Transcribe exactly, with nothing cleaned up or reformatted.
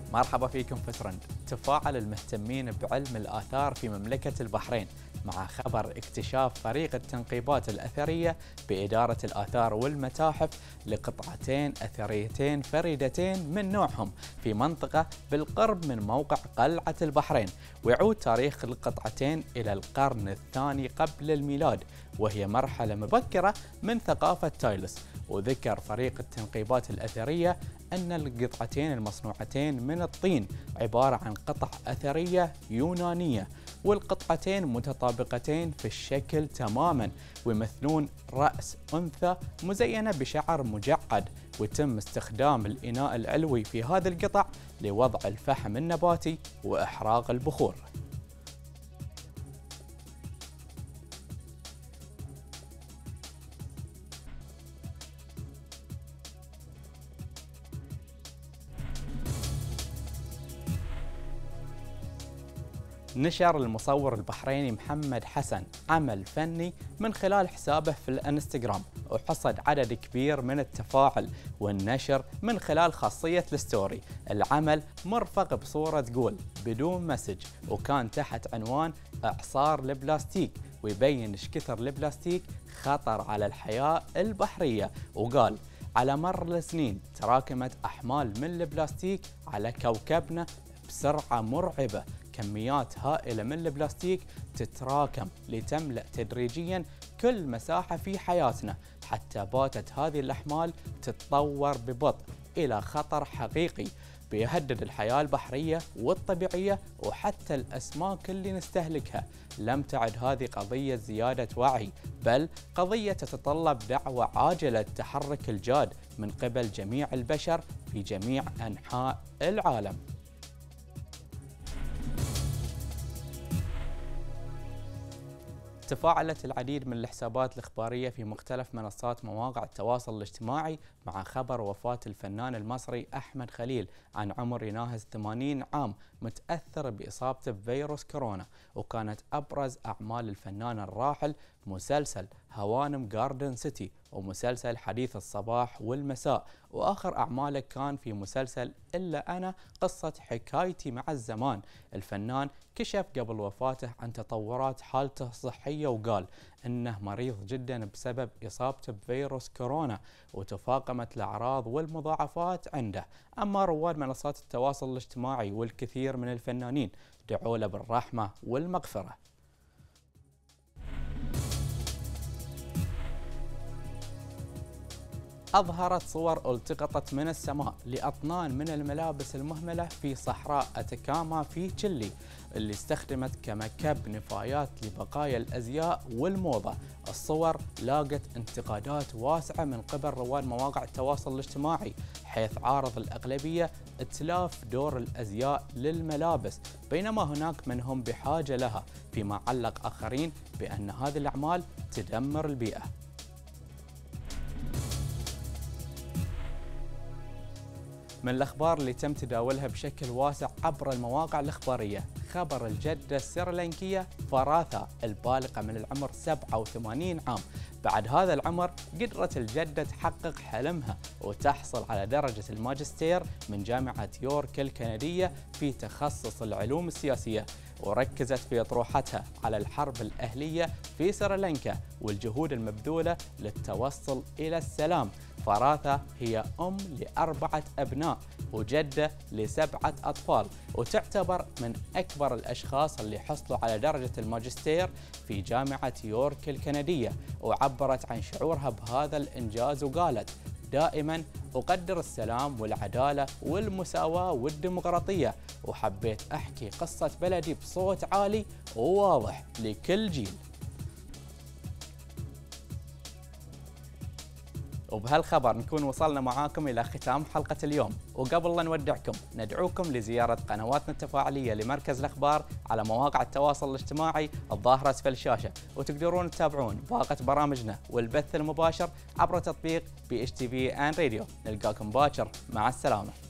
مرحبا فيكم في ترند. تفاعل المهتمين بعلم الآثار في مملكة البحرين مع خبر اكتشاف فريق التنقيبات الأثرية بإدارة الآثار والمتاحف لقطعتين أثريتين فريدتين من نوعهم في منطقة بالقرب من موقع قلعة البحرين، ويعود تاريخ القطعتين إلى القرن الثاني قبل الميلاد، وهي مرحلة مبكرة من ثقافة تايلس. وذكر فريق التنقيبات الأثرية أن القطعتين المصنوعتين من الطين عبارة عن قطع أثرية يونانية، والقطعتين متطابقتين في الشكل تماما، ويمثلون رأس أنثى مزينة بشعر مجعد، ويتم استخدام الإناء العلوي في هذه القطع لوضع الفحم النباتي وإحراق البخور. نشر المصور البحريني محمد حسن عمل فني من خلال حسابه في الانستغرام، وحصد عدد كبير من التفاعل والنشر من خلال خاصية الستوري. العمل مرفق بصورة تقول بدون مسج، وكان تحت عنوان إعصار البلاستيك، ويبين ايش كثر البلاستيك خطر على الحياة البحرية. وقال على مر السنين تراكمت أحمال من البلاستيك على كوكبنا بسرعة مرعبة، كميات هائلة من البلاستيك تتراكم لتملأ تدريجيا كل مساحة في حياتنا، حتى باتت هذه الأحمال تتطور ببطء إلى خطر حقيقي بيهدد الحياة البحرية والطبيعية وحتى الأسماك اللي نستهلكها. لم تعد هذه قضية زيادة وعي، بل قضية تتطلب دعوة عاجلة التحرك الجاد من قبل جميع البشر في جميع أنحاء العالم. تفاعلت العديد من الحسابات الإخبارية في مختلف منصات مواقع التواصل الاجتماعي مع خبر وفاة الفنان المصري أحمد خليل عن عمر يناهز ثمانين عام، متأثر بإصابته بفيروس كورونا. وكانت أبرز أعمال الفنان الراحل مسلسل هوانم جاردن سيتي ومسلسل حديث الصباح والمساء، وآخر أعماله كان في مسلسل إلا أنا قصة حكايتي مع الزمان. الفنان كشف قبل وفاته عن تطورات حالته الصحية، وقال إنه مريض جدا بسبب إصابته بفيروس كورونا، وتفاقمت الأعراض والمضاعفات عنده. أما رواد منصات التواصل الاجتماعي والكثير من الفنانين دعوا له بالرحمة والمغفرة. أظهرت صور التقطت من السماء لأطنان من الملابس المهملة في صحراء أتاكاما في تشيلي، اللي استخدمت كمكب نفايات لبقايا الأزياء والموضة. الصور لاقت انتقادات واسعة من قبل رواد مواقع التواصل الاجتماعي، حيث عارض الأغلبية إتلاف دور الأزياء للملابس، بينما هناك من هم بحاجة لها، فيما علق آخرين بأن هذه الأعمال تدمر البيئة. من الأخبار اللي تم تداولها بشكل واسع عبر المواقع الإخبارية خبر الجدة السريلانكية فاراثا البالغة من العمر سبعة وثمانين عام. بعد هذا العمر قدرت الجدة تحقق حلمها وتحصل على درجة الماجستير من جامعة يورك الكندية في تخصص العلوم السياسية، وركزت في أطروحتها على الحرب الأهلية في سريلانكا والجهود المبذولة للتوصل إلى السلام. فاراثا هي أم لأربعة أبناء وجدة لسبعة أطفال، وتعتبر من أكبر الأشخاص اللي حصلوا على درجة الماجستير في جامعة يورك الكندية. وعبرت عن شعورها بهذا الإنجاز وقالت دائما أقدر السلام والعدالة والمساواة والديمقراطية، وحبيت أحكي قصة بلدي بصوت عالي وواضح لكل جيل. وبهالخبر نكون وصلنا معاكم إلى ختام حلقة اليوم، وقبل لا نودعكم ندعوكم لزيارة قنواتنا التفاعلية لمركز الأخبار على مواقع التواصل الاجتماعي الظاهرة أسفل الشاشة، وتقدرون تتابعون باقة برامجنا والبث المباشر عبر تطبيق بي إتش تي في آن راديو. نلقاكم باكر، مع السلامة.